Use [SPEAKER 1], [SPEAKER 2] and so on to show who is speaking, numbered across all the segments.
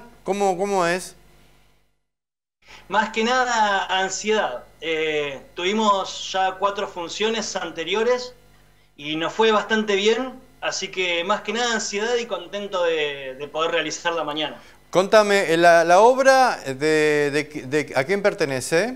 [SPEAKER 1] ¿Cómo es?
[SPEAKER 2] Más que nada, ansiedad. Tuvimos ya 4 funciones anteriores y nos fue bastante bien, así que más que nada ansiedad y contento de poder realizarla mañana.
[SPEAKER 1] Contame, la obra ¿a quién pertenece?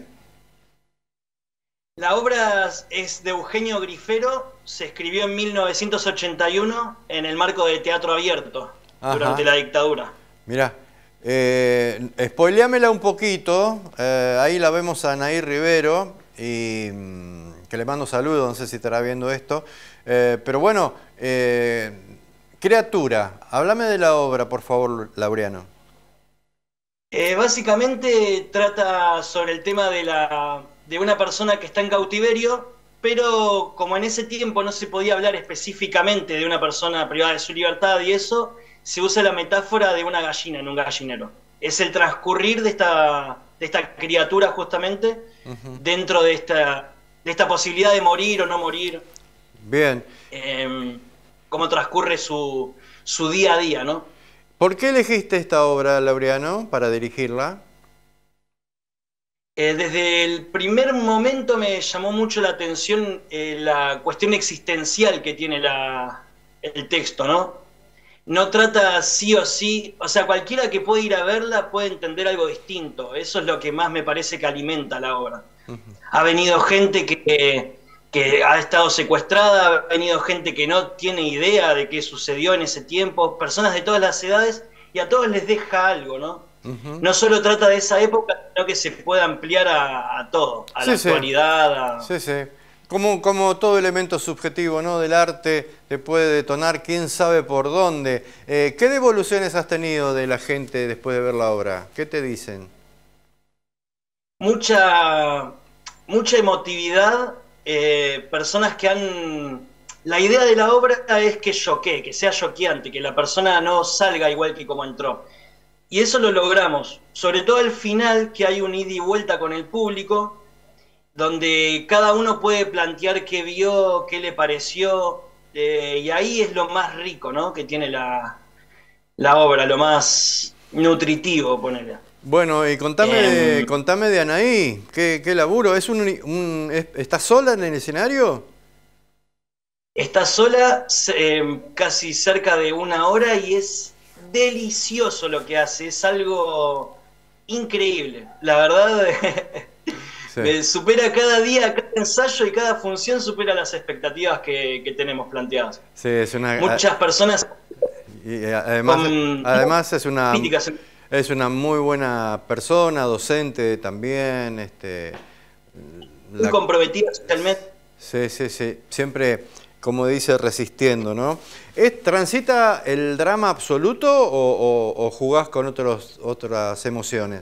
[SPEAKER 2] La obra es de Eugenio Grifero, se escribió en 1981 en el marco de Teatro Abierto, durante
[SPEAKER 1] Ajá,
[SPEAKER 2] la dictadura.
[SPEAKER 1] mirá. Spoileámela un poquito. Ahí la vemos a Anaí Rivero, y que le mando saludos, no sé si estará viendo esto. Pero bueno, criatura, háblame de la obra, por favor, Laureano.
[SPEAKER 2] Básicamente trata sobre el tema de una persona que está en cautiverio, pero como en ese tiempo no se podía hablar específicamente de una persona privada de su libertad y eso, se usa la metáfora de una gallina en un gallinero. Es el transcurrir de esta criatura justamente
[SPEAKER 1] Ujú.
[SPEAKER 2] dentro de esta posibilidad de morir o no morir,
[SPEAKER 1] Bien.
[SPEAKER 2] eh, cómo transcurre su día a día, ¿no?
[SPEAKER 1] ¿Por qué elegiste esta obra, Laureano, para dirigirla?
[SPEAKER 2] Desde el primer momento me llamó mucho la atención la cuestión existencial que tiene el texto, ¿no? No trata sí o sí, o sea, cualquiera que puede ir a verla puede entender algo distinto. Eso es lo que más me parece que alimenta la obra. Ha venido gente que ha estado secuestrada, ha venido gente que no tiene idea de qué sucedió en ese tiempo, personas de todas las edades, y a todos les deja algo, ¿no?
[SPEAKER 1] Ujú.
[SPEAKER 2] No solo trata de esa época, sino que se puede ampliar a todo, a la
[SPEAKER 1] Sí, sí,
[SPEAKER 2] actualidad,
[SPEAKER 1] sí, sí. Como todo elemento subjetivo, ¿no? Del arte te puede detonar quién sabe por dónde. ¿Qué devoluciones has tenido de la gente después de ver la obra? ¿Qué te dicen?
[SPEAKER 2] mucha, mucha emotividad, personas que han... La idea de la obra es que choquee, que sea choqueante, que la persona no salga igual que como entró. Y eso lo logramos, sobre todo al final, que hay un ida y vuelta con el público, donde cada uno puede plantear qué vio, qué le pareció, y ahí es lo más rico, ¿no? Que tiene la obra, lo más nutritivo, ponele.
[SPEAKER 1] Bueno, y
[SPEAKER 2] Eh,
[SPEAKER 1] contame de Anaí. ¿Qué laburo? ¿Estás sola en el escenario?
[SPEAKER 2] Está sola, casi cerca de 1 hora y es delicioso lo que hace, es algo increíble. La verdad,
[SPEAKER 1] Sí,
[SPEAKER 2] me supera cada día, cada ensayo y cada función supera las expectativas que tenemos planteadas.
[SPEAKER 1] sí, es una.
[SPEAKER 2] Muchas personas
[SPEAKER 1] Y
[SPEAKER 2] con
[SPEAKER 1] además
[SPEAKER 2] críticas
[SPEAKER 1] es una muy buena persona, docente también.
[SPEAKER 2] muy
[SPEAKER 1] La,
[SPEAKER 2] comprometidas socialmente.
[SPEAKER 1] sí, sí, sí, siempre, como dice, resistiendo, ¿no? ¿Transita el drama absoluto o jugás con otras emociones?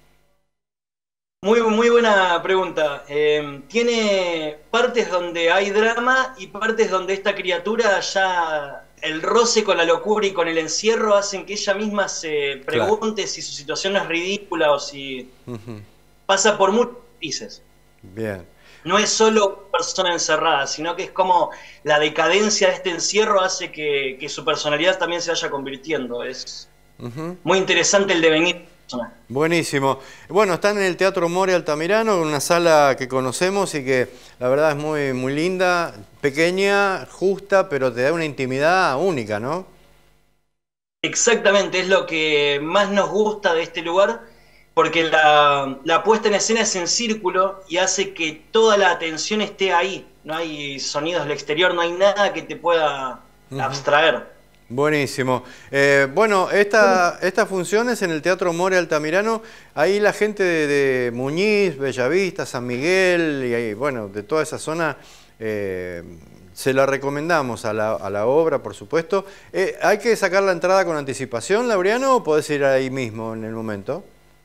[SPEAKER 2] Muy, muy buena pregunta. Tiene partes donde hay drama y partes donde esta criatura ya el roce con la locura y con el encierro hacen que ella misma se
[SPEAKER 1] Claro.
[SPEAKER 2] pregunte si su situación es ridícula o si
[SPEAKER 1] Ujú.
[SPEAKER 2] pasa por muchos matices.
[SPEAKER 1] Bien.
[SPEAKER 2] No es solo una persona encerrada, sino que es como la decadencia de este encierro hace que su personalidad también se vaya convirtiendo. Es
[SPEAKER 1] Ujú.
[SPEAKER 2] muy interesante el devenir de la persona.
[SPEAKER 1] Buenísimo. Bueno, están en el Teatro More Altamirano, una sala que conocemos y que la verdad es muy, muy linda, pequeña, justa, pero te da una intimidad única, ¿no?
[SPEAKER 2] Exactamente, es lo que más nos gusta de este lugar, porque la puesta en escena es en círculo y hace que toda la atención esté ahí. No hay sonidos del exterior, no hay nada que te pueda
[SPEAKER 1] Ujú.
[SPEAKER 2] abstraer.
[SPEAKER 1] Buenísimo. Bueno, esta función es en el Teatro More Altamirano. Ahí la gente de Muñiz, Bellavista, San Miguel y ahí, bueno, de toda esa zona, eh, se la recomendamos a la obra, por supuesto. ¿Hay que sacar la entrada con anticipación, Laureano, o podés ir ahí mismo en el momento?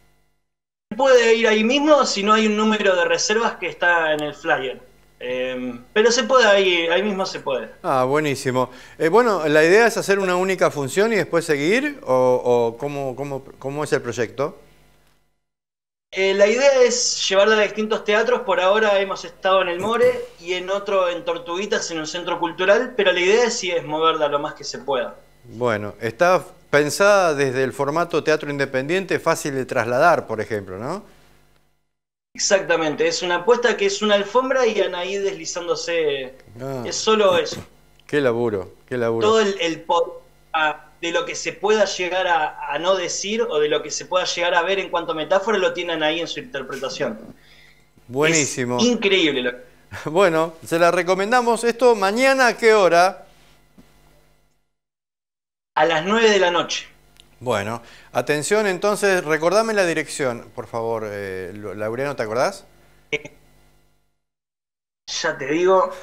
[SPEAKER 2] Puede ir ahí mismo si no hay un número de reservas que está en el flyer. Pero se puede ahí mismo se puede.
[SPEAKER 1] Ah, buenísimo. Bueno, ¿la idea es hacer una única función y después seguir? ¿O cómo es el proyecto?
[SPEAKER 2] La idea es llevarla a distintos teatros. Por ahora hemos estado en el More y en otro en Tortuguitas, en un centro cultural, pero la idea sí es moverla lo más que se pueda.
[SPEAKER 1] Bueno, está pensada desde el formato teatro independiente, fácil de trasladar, por ejemplo, ¿no?
[SPEAKER 2] Exactamente, es una apuesta que es una alfombra y Anaí deslizándose.
[SPEAKER 1] Ah,
[SPEAKER 2] Es solo eso.
[SPEAKER 1] qué laburo, qué laburo.
[SPEAKER 2] Todo el poder de lo que se pueda llegar a no decir o de lo que se pueda llegar a ver en cuanto a metáfora lo tienen ahí en su interpretación.
[SPEAKER 1] Buenísimo.
[SPEAKER 2] Es increíble.
[SPEAKER 1] Bueno, se la recomendamos. ¿Esto mañana a qué hora?
[SPEAKER 2] A las 9 de la noche.
[SPEAKER 1] Bueno, atención entonces, recordame la dirección, por favor, Laureano, ¿te acordás?
[SPEAKER 2] Ya te digo.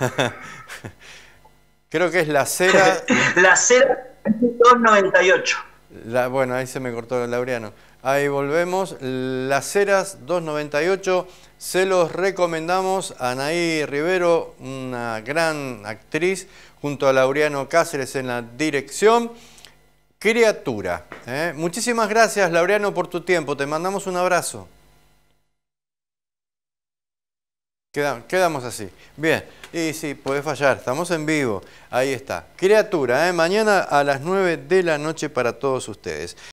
[SPEAKER 1] Creo que es La Cera.
[SPEAKER 2] La Cera 298.
[SPEAKER 1] Bueno, ahí se me cortó Laureano. Ahí volvemos. Las Heras 298. Se los recomendamos. Anaí Rivero, una gran actriz, junto a Laureano Cáceres en la dirección. Criatura. Muchísimas gracias, Laureano, por tu tiempo. Te mandamos un abrazo. Quedamos así. Bien. Y sí, puede fallar. Estamos en vivo. Ahí está. Criatura. Mañana a las 9 de la noche para todos ustedes.